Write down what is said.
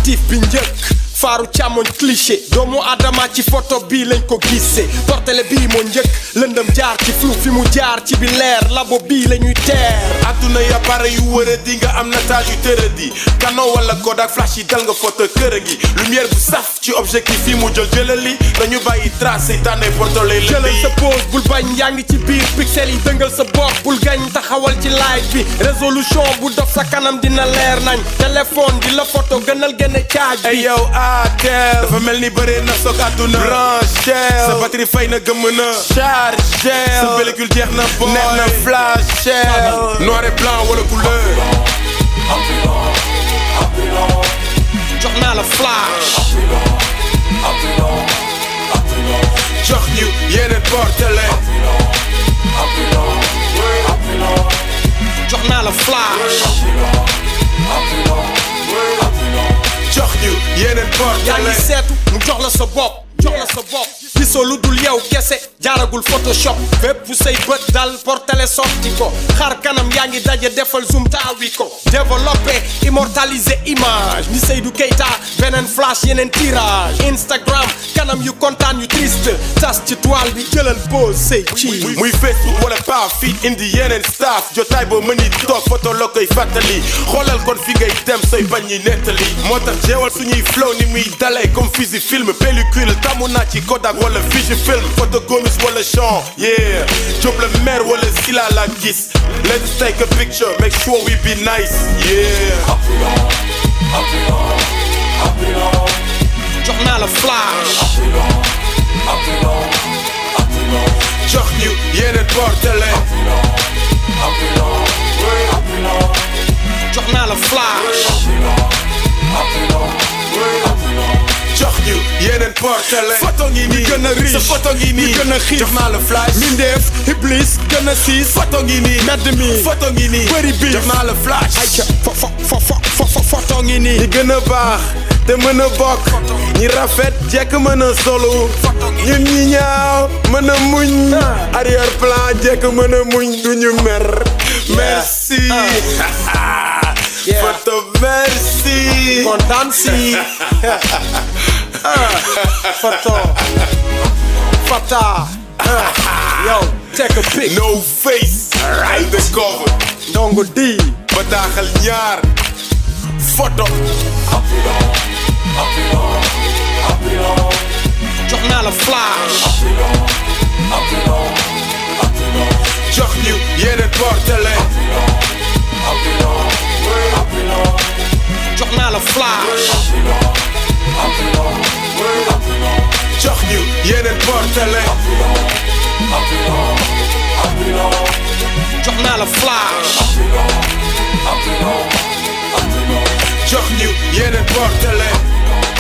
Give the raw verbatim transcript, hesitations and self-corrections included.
objectif bi njëkk faaru càmmoñ cliché doomu adama ci photo bii lañ ko gisee portele bii moo njëkk lëndëm jaar ci flou fi mu jaar ci bi leer labo bii la ñuy teer adduna ya pare yu wëra di nga am nataal yu tëradi Canon wala Kodak flash yi dal nga photo kër gi lumière bu saf ci objectif yi mu jël jëlali dañu bàyyi trace yi tànnee portole la jëlal sa pose bul bañ yaa ngi ci biir pixel yi dëngal sa bopp bul gañ taxawal ci live bi résolution bu dof sa kanam dina leer nañ téléphone di la photo gënal gën a caaj bi Atel dafa mel ni bëree na soog àdduna branchel sa batterie fay na gëmm na chargel sa pellicule jeex na boy neex na flashel noir et blanc wala couleur jox naa la flash jox ñu yeneen portele jox naa la flash jox ñu yeneen portele yaa ngi seetu mu jox la sa bopp jox la sa bopp gisoo lu dul yow kese jaaragul photoshop fépp fu say bët dal portele sotti ko xar kanam yaa ngi daje defal zoom taawi ko développé immortaliser image ni Seydou Keita beneen flash yeneen tirage Instagram kanam yu kontaan yu triste tas ci toile bi jëlal pose say ci muy Facebook wala pa fii indi yeneen staff jotaay boo mën i toog photo la koy fàttali xoolal kon fi ngay dem sooy bañ ñi nettali moo tax jeewal suñuy flow ni muy dalee comme fusil film pellicule tamu naa ci Kodak wala Fujifilm photo gomis wala champ yeah Job la mer wala Sila la gis let's take a picture make sure we be nice yeah jox naa la flash jox ñu yeneen portele jox naa la flash jox ñu yeneen portele photo ngi nii gën a riche sa photo ngi nii gën a xiif jox naa la flash mindeef iblis gën a siis photo ngi nii medd mi photo ngi nii bëri biif jox naa la flash ayca fo fo fo fo photo ngi nii ñi gën a baax te mën a bokk ñi rafet jekk mën a solo ñun ñi ñaaw mën a muñ arrière plan jekk mën a muñ duñu mer merci photo merci kontaan si photo photo yo take a pic no face undercover ndongo di bataaxal ñaar photo jox naa la flash jox ñu yeneen portele jox naa la flash jox ñu yeneen portele jox naa la flash jox ñu yeneen portele